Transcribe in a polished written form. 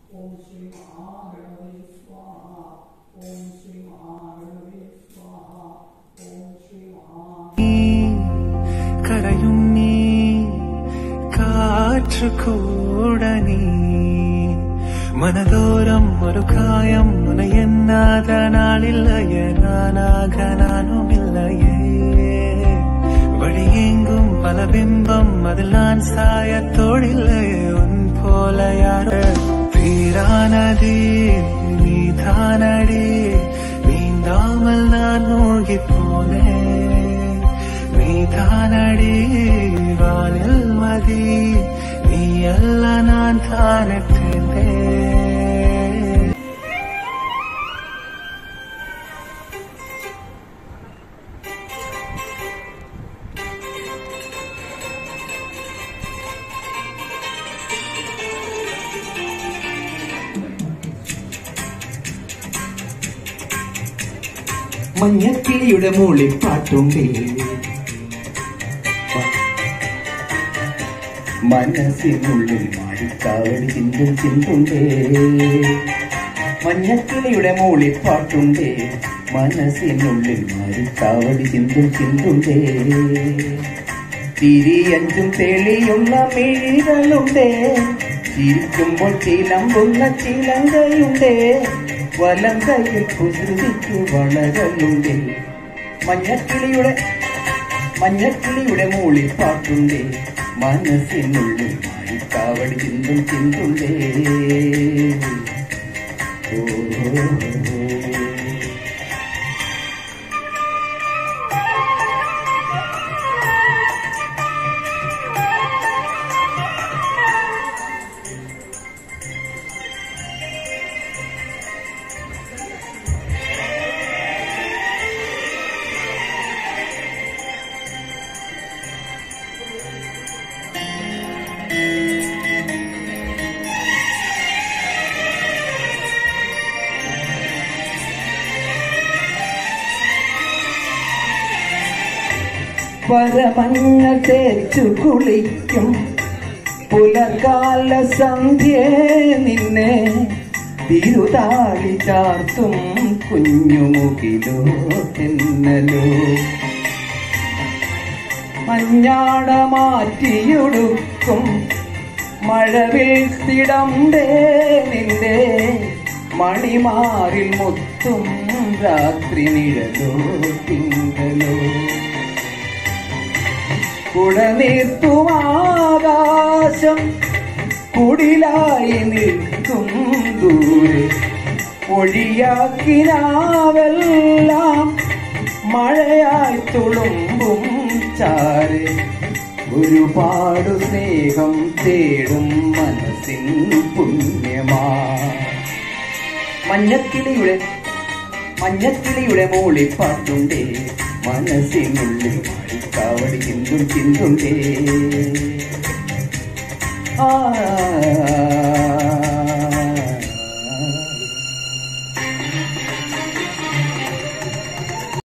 കരയും നീ കാറ്റുകൂടനീ മനതോരം ഒരു കായം എണ്ണാത നാളില്ലയേ നാനാക നാനുമില്ലയേ വഴിയെങ്കും പല ബിംബം അതിൽ நான் சாயத்தோடில்லையே உன் போல யாரோ தீரானதே நீதானடி நீந்தாமல் நான் மூழ்கி போனேன் நீதானடி வானில் மதி நீ அல்ல நான் தானே മഞ്ഞക്കിളിയുടെ മൂളിൽ പാട്ടുണ്ടേ മനസ്സിനുള്ളിൽ മാറിക്കാവടി ചിന്തും ചിന്തുണ്ടേ മഞ്ഞക്കിളിയുടെ മൂളിൽ പാട്ടുണ്ടേ മനസ്സിനുള്ളിൽ മാറിക്കാവടി ചിന്തും ചിന്തുണ്ടേ തിരിയഞ്ചും തെളിയുന്ന മിഴികളുണ്ടേ ചിരിക്കുമ്പോൾ ചിലമ്പുന്ന ചിലങ്കയുണ്ടേ വലം കയ്യിൽ കുസൃതിക്ക് വളരലുണ്ടേ മഞ്ഞക്കിളിയുടെ മൂളിൽ പാട്ടുണ്ടേ മനസ്സിനുള്ളിൽ മാറിക്കാവടി ചിന്തും ചിന്തുണ്ടേ പരമഞ്ഞ തേച്ചു കുളിക്കും പുലർകാല സന്ധ്യേ നിന്നെ തിരുതാളി ചാർത്തും കുഞ്ഞുമുകിലോ തെന്നലോ മഞ്ഞാട മാറ്റിയൊടുക്കും മഴവീഴ്ത്തിടമ്പേ നിന്റെ മണിമാറിൽ മുത്തും രാത്രി നിഴലോ തിങ്കളോ കുടനീർത്തുമാകാശം കുടിലായി നിൽക്കും ദൂരെ ഒഴിയാക്കിനാവെല്ലാം മഴയായി തുളുമ്പും ചാരെ ഒരുപാട് സ്നേഹം തേടും മനസ്സിൻ പുണ്യമാ മഞ്ഞക്കിളിയുടെ മൂളിൽ പാട്ടുണ്ടേ മനസ്സിനുള്ളിൽ മാറിക്കാവടി ചിന്തും ചിന്തുണ്ടേ